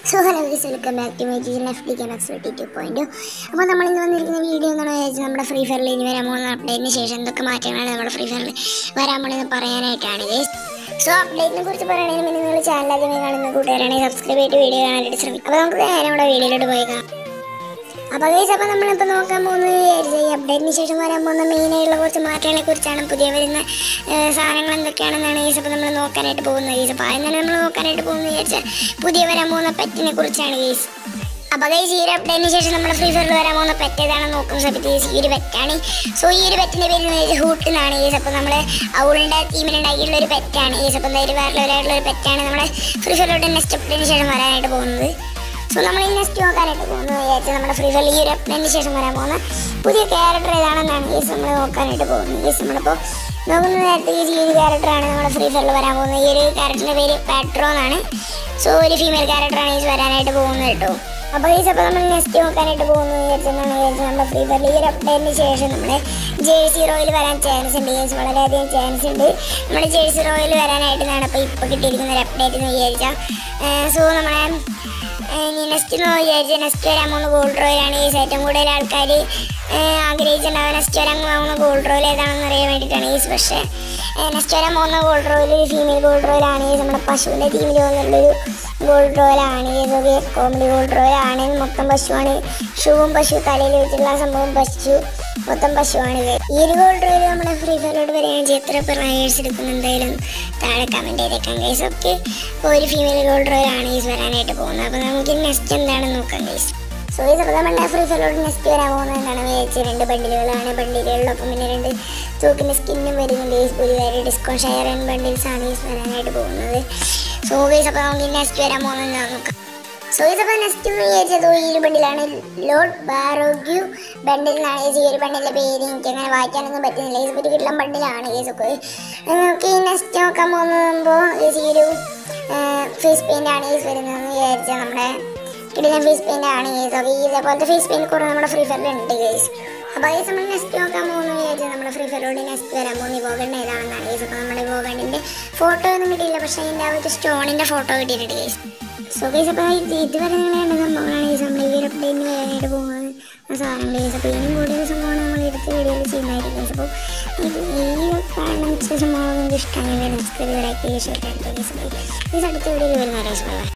So hello guys, welcome back to my channel FD Gamex 22.0. അപ്പോൾ നമ്മൾ ഇന്ന് വന്നിരിക്കുന്ന വീഡിയോ എന്താണെന്ന് വെച്ചാൽ നമ്മുടെ ഫ്രീ ഫയറിൽ ഇനി വരാൻ പോകുന്ന അപ്ഡേറ്റിന് ശേഷം എന്തൊക്കെ മാറ്റങ്ങളാണ് നമ്മുടെ ഫ്രീ ഫയറിൽ വരാൻ പോകുന്നത് പറയാനായിട്ടാണ് ഗൈസ്. സോ അപ്ഡേറ്റിനെ കുറിച്ച് പറയുകയാണെങ്കിൽ നിങ്ങൾ ചാനൽ ആദ്യമായി കാണുന്ന കൂട്ടുകാരാണെങ്കിൽ സബ്സ്ക്രൈബ് ചെയ്തിട്ട് വീഡിയോ കാണാനായിട്ട് ശ്രമിക്കും. അപ്പോൾ നമുക്ക് നേരെ നമ്മുടെ വീഡിയോയിലോട്ട് പോയേക്കാം. അപ്പോൾ ഗൈസ്, അപ്പോൾ നമ്മളിപ്പോൾ നോക്കാൻ പോകുന്നത് ഈ അപ്ഡേറ്റിന് ശേഷം വരാൻ പോകുന്ന മെയിനായിട്ടുള്ള കുറച്ച് മാറ്റങ്ങളെ കുറിച്ചാണ്. പുതിയ വരുന്ന സാധനങ്ങൾ എന്തൊക്കെയാണെന്നാണ് ഗൈസ് അപ്പോൾ നമ്മൾ നോക്കാനായിട്ട് പോകുന്നത് ഗൈസ്. അപ്പോൾ ആദ്യം തന്നെ നമ്മൾ നോക്കാനായിട്ട് പോകുന്നത് വിചാരിച്ചാൽ പുതിയ വരാൻ പോകുന്ന പെറ്റിനെ കുറിച്ചാണ് ഗൈസ്. അപ്പോൾ ഗൈസ്, ഈ ഒരു അപ്ഡേറ്റിന് ശേഷം നമ്മുടെ ഫ്രീ ഫയറിൽ വരാൻ പോകുന്ന പെറ്റ് ഏതാണെന്ന് നോക്കുന്ന സമയത്ത് ഗൈസ് ഈ ഒരു പെറ്റാണ്. സോ ഈ ഒരു പെറ്റിൻ്റെ പേര് ഹൂട്ട് എന്നാണ് ഗൈസ്. അപ്പോൾ നമ്മൾ അവളുടെ ടീമിലുണ്ടാക്കിയിട്ടുള്ള ഒരു പെറ്റാണ് ഗൈസ്. അപ്പോൾ എന്തായാലും വേറെയുള്ളവരായിട്ടുള്ള ഒരു പെറ്റാണ് നമ്മുടെ ഫ്രീ ഫയറിലോട്ട് നെക്സ്റ്റ് അപ്ഡേറ്റിന് ശേഷം വരാനായിട്ട് പോകുന്നത്. സോ നമ്മൾ ഈ നെക്സ്റ്റ് നോക്കാനായിട്ട് പോകുന്നത് വിചാരിച്ചാൽ നമ്മുടെ ഫ്രീ ഫയറിൽ ഈ ഒരു അപ്ഡേറ്റിന് ശേഷം വരാൻ പോകുന്ന പുതിയ ക്യാരക്ടർ ഏതാണെന്നാണ് ഗൈസ് നമ്മൾ നോക്കാനായിട്ട് പോകുന്നത് ഗൈസ്. നമ്മളിപ്പോൾ നോക്കുന്ന നേരത്തെ ഈ ഒരു ക്യാരക്ടറാണ് നമ്മുടെ ഫ്രീ ഫയറിൽ വരാൻ പോകുന്നത്. ഈ ഒരു ക്യാരക്ടറിൻ്റെ പേര് പാട്രോ എന്നാണ്. സോ ഒരു ഫീമെയിൽ ക്യാരക്ടറാണ് ഗൈസ് വരാനായിട്ട് പോകുന്നത് കേട്ടോ. അപ്പോൾ ഗൈസ്, അപ്പോൾ നമ്മൾ നെക്സ്റ്റ് നോക്കാനായിട്ട് പോകുന്നത് വിചാരിച്ചാൽ നമ്മുടെ ഫ്രീ ഫയറിൽ ഈ ഒരു അപ്ഡേറ്റിന് ശേഷം നമ്മുടെ ജേഴ്സി റോയിൽ വരാൻ ചാൻസ് ഉണ്ട് ഗൈസ്. വളരെയധികം ചാൻസ് ഉണ്ട് നമ്മുടെ ജേഴ്സി റോയിൽ വരാനായിട്ടാണ് ഇപ്പോൾ കിട്ടിയിരിക്കുന്ന ഒരു അപ്ഡേറ്റ് എന്ന് വിചാരിച്ചാൽ. സോ നമ്മളെ നെക്സ്റ്റ് വിചാരിച്ചാൽ നെക്സ്റ്റ് വരാൻ പോകുന്ന ഗോൾഡ് റോയിലാണ് ഗൈസ്. ഏറ്റവും കൂടുതൽ ആൾക്കാർ ആഗ്രഹിച്ചിട്ടുണ്ടാവുക നെക്സ്റ്റ് വരാൻ പോകുന്ന ഗോൾഡ് റോയിൽ ഏതാണെന്ന് അറിയാൻ വേണ്ടിയിട്ടാണ് ഗൈസ്. പക്ഷേ നെക്സ്റ്റ് വരാൻ പോകുന്ന ഗോൾഡ് റോയിൽ ഫീമെയിൽ ഗോൾഡ് റോയിലാണ് ഗൈസ്. നമ്മുടെ പശുവിൻ്റെ ടീമിൽ വന്നുള്ളൊരു ഗോൾഡ് റോയിലാണ് ഗൈസ്. കോമഡി ഗോൾഡ് റോയിലാണ്. മൊത്തം പശുവാണ്. ഷൂവും പശു, തലയിൽ വെച്ചിട്ടുള്ള സംഭവം പശു, മൊത്തം പശുവാണ് ഇത്. ഈ ഒരു ഗോൾഡ് റോയിൽ നമ്മുടെ ഫ്രീ ഫയറിലോട്ട് വരികയാണെങ്കിൽ എത്ര പ്ലേയേഴ്സ് എടുക്കുന്ന എന്തായാലും താഴെ കമൻറ്റ് ചെയ്തേക്കാം ഗൈസ്. ഓക്കെ, അപ്പോൾ ഒരു ഫീമെയിൽ ഗോൾഡ് റോയിലാണ് ഗൈസ് വരാനായിട്ട് പോകുന്നത്. അപ്പോൾ നമുക്ക് നെക്സ്റ്റ് എന്താണെന്ന് നോക്കാം ഗൈസ്. സോ ഗൈസ്, അപ്പോൾ നമ്മുടെ ഫ്രീ ഫയറിലോട്ട് നെക്സ്റ്റ് വരാൻ പോകുന്നത് എന്താണെന്ന് വിചാരിച്ചാൽ 2 ബണ്ടിലുകളാണ്. ബണ്ടിലുകളിലൊപ്പം പിന്നെ 2 തൂക്കിൻ്റെ സ്കിന്നും വരുന്നുണ്ട് ഗൈസ്. പുതിയതായിട്ട് ഡിസ്കൗണ്ട് ഷെയർ ആൻഡ് ബണ്ടിൽസാണ് ഗൈസ് വരാനായിട്ട് പോകുന്നത്. സോ ഗൈസ്, അപ്പോൾ നമുക്ക് നെക്സ്റ്റ് വരാൻ പോകുന്നത് എന്താണെന്ന് നോക്കാം. സോ ഗൈസ്, അപ്പോൾ നെക്സ്റ്റ് വിചാരിച്ചത് ഈ ഒരു ബണ്ടിലാണ്. ലോഡ് ബാരോഗ്യൂ ബണ്ടിൽ എന്നാണ് ഗൈസ്. ഈ ഒരു ബണ്ടിൻ്റെ പേര് എനിക്ക് അങ്ങനെ വായിക്കാനൊന്നും പറ്റുന്നില്ല ഗൈസ്. ഒരു കിട്ടുന്ന ബണ്ടിലാണ് ഗൈസ്. ഒക്കെ നമുക്ക് ഈ നെക്സ്റ്റ് നോക്കാൻ പോകുമ്പോൾ ഗൈസ് ഈ ഒരു ഫേസ് പെയിൻ്റ് ആണ് ഗൈസ് വരുന്നതെന്ന് വിചാരിച്ചാൽ നമ്മുടെ കിട്ടുന്ന ഫേസ് പെയിൻ്റ് ആണ് ഗൈസ്. ഓക്കെ, ഇതേപോലത്തെ ഫേസ് പെയിൻറ്റ് കുറേ നമ്മുടെ ഫ്രീ ഫയറിൽ ഉണ്ട് ഗൈസ്. അപ്പോൾ ഗൈസ്, നമ്മൾ നെക്സ്റ്റ് നോക്കാൻ പോകുന്നത് വിചാരിച്ചാൽ നമ്മുടെ ഫ്രീ ഫയറിലോട് നെക്സ്റ്റ് വരാൻ പോകുന്ന ഇവോഗണ്ട് ഏതാണെന്നാണ് ഗൈസ്. അപ്പോൾ നമ്മുടെ ഇവോഗണ്ടിൻ്റെ ഫോട്ടോ ഒന്നും കിട്ടിയില്ല, പക്ഷേ അതിൻ്റെ ആ ഒരു സ്റ്റോണിൻ്റെ ഫോട്ടോ കിട്ടിയിട്ടുണ്ട് ഗൈസ്. സോ ഗൈസ്, അപ്പോൾ ഇതുവരെ നിങ്ങൾ വേണ്ട സംഭവങ്ങളാണ് ഗൈസ് നമ്മൾ ഈ ഒരു അപ്ഡേറ്റിന് വരാനായിട്ട് പോകുന്നത് സാധനങ്ങൾ ഗൈസ്. അപ്പോൾ ഇതിനും കൂടുതൽ സംഭവമാണ് നമ്മൾ എടുത്ത വീഡിയോയിൽ ചെയ്യുന്നതായിരിക്കും ഗൈസ്. അപ്പോൾ ഈ കാണുന്ന മിക്ക സംഭവങ്ങൾ നിങ്ങൾക്ക് ഇഷ്ടമാണെങ്കിൽ സബ്സ്ക്രൈബ് ലൈക്ക് ചെയ്യുക, ഷെയർ ചെയ്യുക ഗൈസ്. അടുത്ത വീഡിയോയിൽ വരുന്ന ഗൈസ്.